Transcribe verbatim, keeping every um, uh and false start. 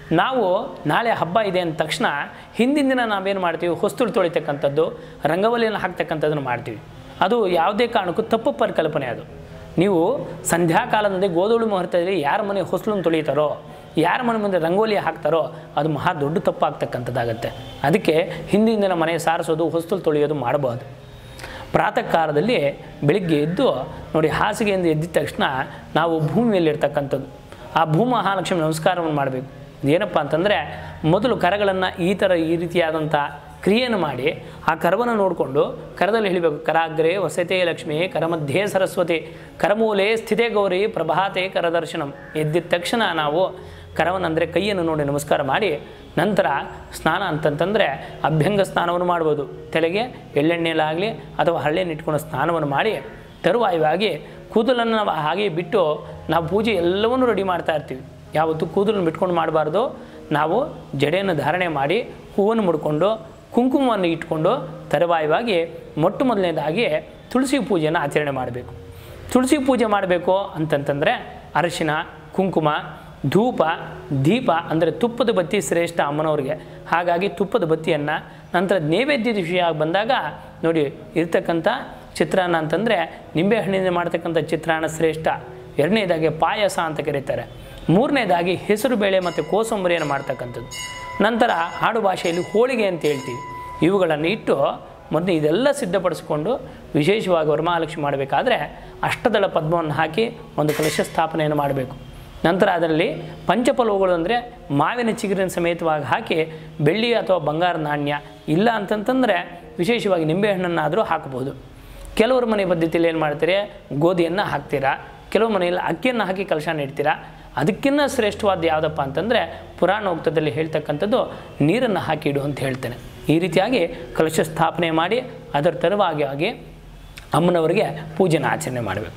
ನಾವು ನಾಳೆ ಹಬ್ಬ ಇದೆ ಅಂದ ತಕ್ಷಣ ಹಿಂದಿನ ದಿನ ನಾವೇನು ಮಾಡ್ತೀವಿ, ಹೊಸ್ತುಳು ತೊಳಿತಕ್ಕಂಥದ್ದು, ರಂಗವಲ್ಲಿಯನ್ನು ಹಾಕ್ತಕ್ಕಂಥದ್ದನ್ನು ಮಾಡ್ತೀವಿ. ಅದು ಯಾವುದೇ ಕಾರಣಕ್ಕೂ ತಪ್ಪು ಪರಿಕಲ್ಪನೆ. ಅದು ನೀವು ಸಂಧ್ಯಾಕಾಲದಲ್ಲಿ ಗೋಧೂಳಿ ಮುಹೂರ್ತದಲ್ಲಿ ಯಾರ ಮನೆ ಹೊಸಲನ್ನು ತೊಳಿತಾರೋ, ಯಾರ ಮನೆ ಮುಂದೆ ರಂಗೋಲಿ ಹಾಕ್ತಾರೋ ಅದು ಮಹಾ ದೊಡ್ಡ ತಪ್ಪಾಗ್ತಕ್ಕಂಥದ್ದಾಗತ್ತೆ. ಅದಕ್ಕೆ ಹಿಂದಿನ ದಿನ ಮನೆ ಸಾರಿಸೋದು, ಹೊಸಲು ತೊಳೆಯೋದು ಮಾಡಬಹುದು. ಪ್ರಾತಃ ಕಾಲದಲ್ಲಿ ಬೆಳಿಗ್ಗೆ ಎದ್ದು ನೋಡಿ, ಹಾಸಿಗೆಯಿಂದ ಎದ್ದಿದ ತಕ್ಷಣ ನಾವು ಭೂಮಿಯಲ್ಲಿರ್ತಕ್ಕಂಥದ್ದು ಆ ಭೂಮಹಾಲಕ್ಷ್ಮಿ ನಮಸ್ಕಾರವನ್ನು ಮಾಡಬೇಕು. ಏನಪ್ಪ ಅಂತಂದರೆ, ಮೊದಲು ಕರಗಳನ್ನು ಈ ಥರ ಈ ರೀತಿಯಾದಂಥ ಕ್ರಿಯೆಯನ್ನು ಮಾಡಿ ಆ ಕರವನ್ನು ನೋಡಿಕೊಂಡು ಕರದಲ್ಲಿ ಹೇಳಬೇಕು, ಕರಾಗ್ರೆ ವಸತೆ ಲಕ್ಷ್ಮಿ, ಕರಮಧ್ಯೆ ಸರಸ್ವತಿ, ಕರಮೂಲೆ ಸ್ಥಿತೆ ಗೌರಿ, ಪ್ರಭಾತೆ ಕರದರ್ಶನಂ. ಎದ್ದಿದ ತಕ್ಷಣ ನಾವು ಕರವನ್ನು ಅಂದರೆ ಕೈಯನ್ನು ನೋಡಿ ನಮಸ್ಕಾರ ಮಾಡಿ, ನಂತರ ಸ್ನಾನ ಅಂತಂತಂದರೆ ಅಭ್ಯಂಗ ಸ್ನಾನವನ್ನು ಮಾಡ್ಬೋದು. ತಲೆಗೆ ಎಳ್ಳೆಣ್ಣೆಲಾಗಲಿ ಅಥವಾ ಹಳ್ಳೆಯನ್ನು ಇಟ್ಕೊಂಡು ಸ್ನಾನವನ್ನು ಮಾಡಿ, ತರುವಾಯವಾಗಿ ಕೂದಲನ್ನು ನಾವು ಹಾಗೆ ಬಿಟ್ಟು ನಾವು ಪೂಜೆ ಎಲ್ಲವನ್ನೂ ರೆಡಿ ಮಾಡ್ತಾ ಇರ್ತೀವಿ. ಯಾವತ್ತೂ ಕೂದಲನ್ನು ಬಿಟ್ಕೊಂಡು ಮಾಡಬಾರ್ದು. ನಾವು ಜಡೆಯನ್ನು ಧಾರಣೆ ಮಾಡಿ ಹೂವನ್ನು ಮುಡ್ಕೊಂಡು ಕುಂಕುಮವನ್ನು ಇಟ್ಕೊಂಡು ತರುವಾಯವಾಗಿ ಮೊಟ್ಟ ಮೊದಲನೇದಾಗಿ ತುಳಸಿ ಪೂಜೆಯನ್ನು ಆಚರಣೆ ಮಾಡಬೇಕು. ತುಳಸಿ ಪೂಜೆ ಮಾಡಬೇಕು ಅಂತಂತಂದರೆ ಅರಿಶಿನ, ಕುಂಕುಮ, ಧೂಪ, ದೀಪ ಅಂದರೆ ತುಪ್ಪದ ಬತ್ತಿ ಶ್ರೇಷ್ಠ ಅಮ್ಮನವ್ರಿಗೆ. ಹಾಗಾಗಿ ತುಪ್ಪದ ಬತ್ತಿಯನ್ನು, ನಂತರ ನೈವೇದ್ಯದ ವಿಷಯ ಬಂದಾಗ ನೋಡಿ ಇರ್ತಕ್ಕಂಥ ಚಿತ್ರಾನ್ನ ಅಂತಂದರೆ ನಿಂಬೆಹಣ್ಣಿಂದ ಮಾಡ್ತಕ್ಕಂಥ ಚಿತ್ರಾನ್ನ ಶ್ರೇಷ್ಠ. ಎರಡನೇದಾಗಿ ಪಾಯಸ ಅಂತ ಕರೀತಾರೆ. ಮೂರನೇದಾಗಿ ಹೆಸರು ಬೇಳೆ ಮತ್ತು ಕೋಸಂಬರಿಯನ್ನು ಮಾಡ್ತಕ್ಕಂಥದ್ದು. ನಂತರ ಆಡು ಭಾಷೆಯಲ್ಲಿ ಹೋಳಿಗೆ ಅಂತ ಹೇಳ್ತೀವಿ. ಇವುಗಳನ್ನು ಇಟ್ಟು ಮೊದಲು ಇದೆಲ್ಲ ಸಿದ್ಧಪಡಿಸ್ಕೊಂಡು ವಿಶೇಷವಾಗಿ ವರಮಹಾಲಕ್ಷ್ಮಿ ಮಾಡಬೇಕಾದ್ರೆ ಅಷ್ಟದಳ ಪದ್ಮವನ್ನು ಹಾಕಿ ಒಂದು ಕಲಶ ಸ್ಥಾಪನೆಯನ್ನು ಮಾಡಬೇಕು. ನಂತರ ಅದರಲ್ಲಿ ಪಂಚಫಲಗಳು ಅಂದರೆ ಮಾವಿನ ಚಿಗುರಿನ ಸಮೇತವಾಗಿ ಹಾಕಿ ಬೆಳ್ಳಿ ಅಥವಾ ಬಂಗಾರ ನಾಣ್ಯ, ಇಲ್ಲ ಅಂತಂತಂದರೆ ವಿಶೇಷವಾಗಿ ನಿಂಬೆಹಣ್ಣನ್ನಾದರೂ ಹಾಕ್ಬೋದು. ಕೆಲವರು ಮನೆ ಪದ್ಧತಿಯಲ್ಲಿ ಏನು ಮಾಡ್ತೀರಿ, ಗೋಧಿಯನ್ನು ಹಾಕ್ತೀರಾ, ಕೆಲವು ಮನೆಯಲ್ಲಿ ಅಕ್ಕಿಯನ್ನು ಹಾಕಿ ಕಲಶನ ಇಡ್ತೀರಾ. ಅದಕ್ಕಿಂತ ಶ್ರೇಷ್ಠವಾದ ಯಾವುದಪ್ಪ ಅಂತಂದರೆ ಪುರಾಣೋಕ್ತದಲ್ಲಿ ಹೇಳ್ತಕ್ಕಂಥದ್ದು ನೀರನ್ನು ಹಾಕಿಡು ಅಂತ ಹೇಳ್ತೇನೆ. ಈ ರೀತಿಯಾಗಿ ಕಲಶ ಸ್ಥಾಪನೆ ಮಾಡಿ ಅದರ ತರುವಾಗಿ ಆಗಿ ಅಮ್ಮನವರಿಗೆ ಪೂಜೆನ ಆಚರಣೆ ಮಾಡಬೇಕು.